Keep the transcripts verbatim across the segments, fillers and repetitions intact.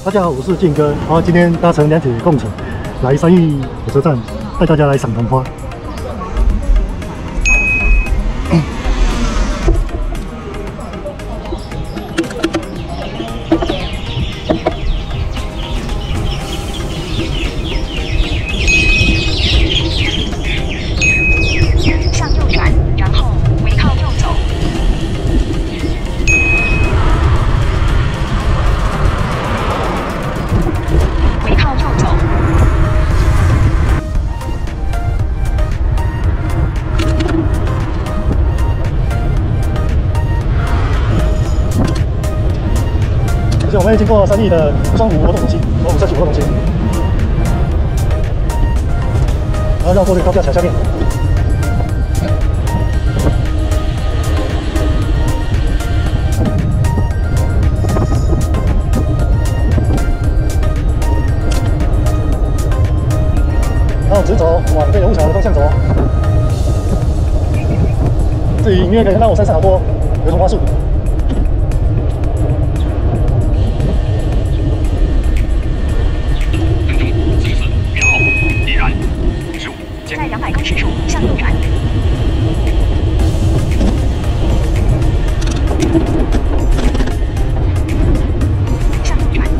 大家好，我是健哥，然后今天搭乘两铁共乘来三义火车站，带大家来赏桐花。 向右转，然后回靠右走。 而且我们会经过三义的双湖活动中心和五社区活动中心，然后绕过这个高架桥下面。然后直走往这个雾桥的方向走。这里隐约可以看到我山上好多油桐花树。 在两百公尺处向右转。向右转。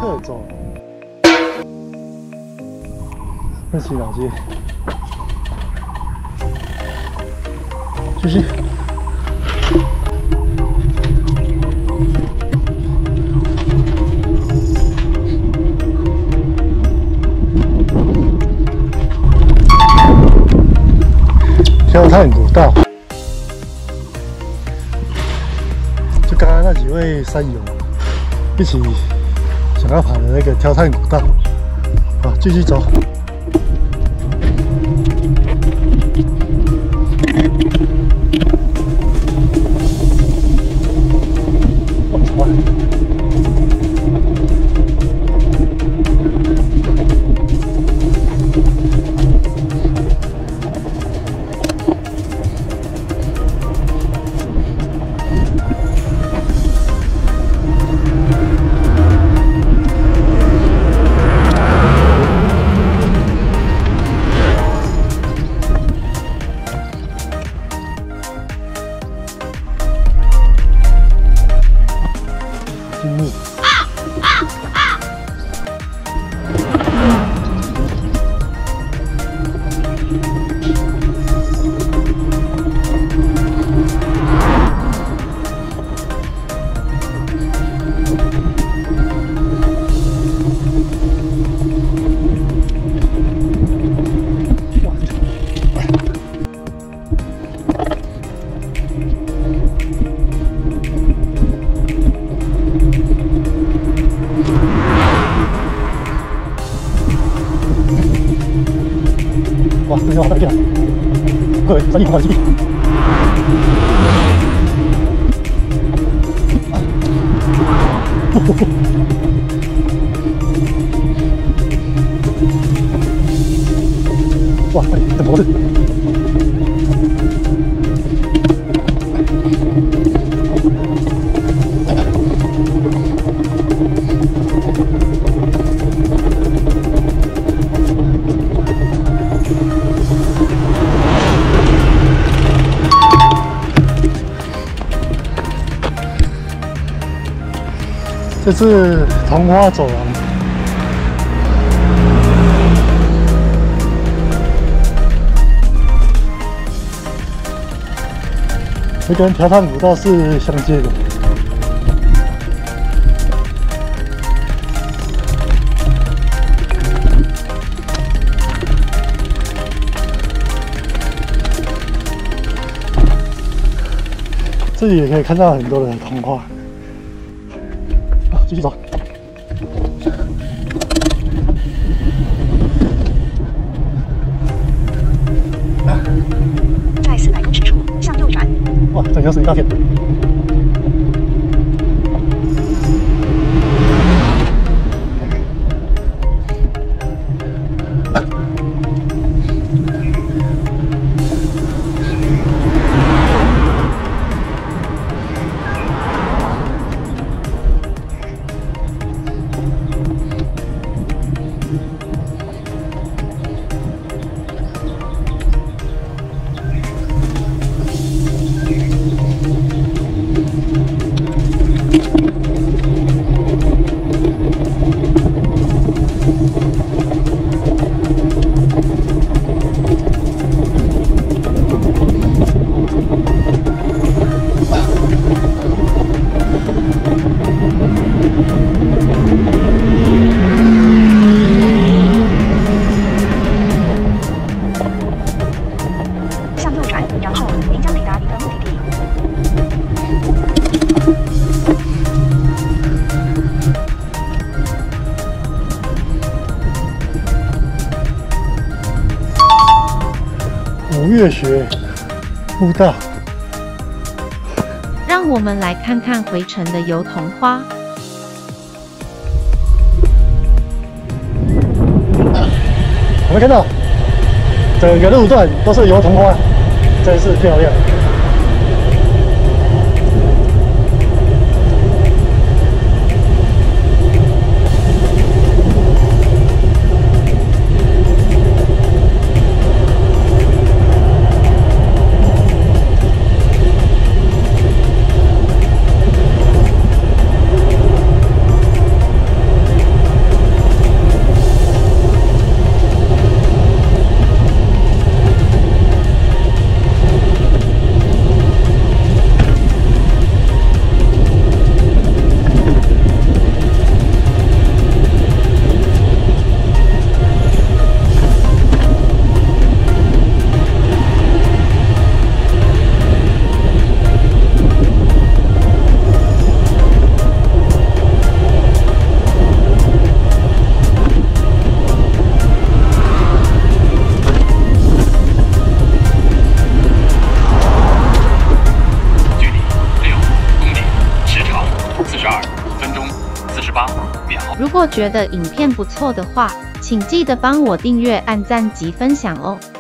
客走，那洗脑街，继续。跳探古道，就刚刚那几位山友一起想要爬的那个跳探古道，好，继续走。哇，进入。哇，这下好大片！各位，三亿空气！哇，怎么回事？这是桐花走廊，这跟跳探古道是相接的。这里也可以看到很多的桐花。 继续走。 在四百公尺处向右转。 哇，整条是一大片。五岳学步道， 让我们来看看回程的油桐花。 有没有看到？整个路段都是油桐花，真是漂亮。 十八秒。 如果觉得影片不错的话，请记得帮我订阅、按赞及分享哦。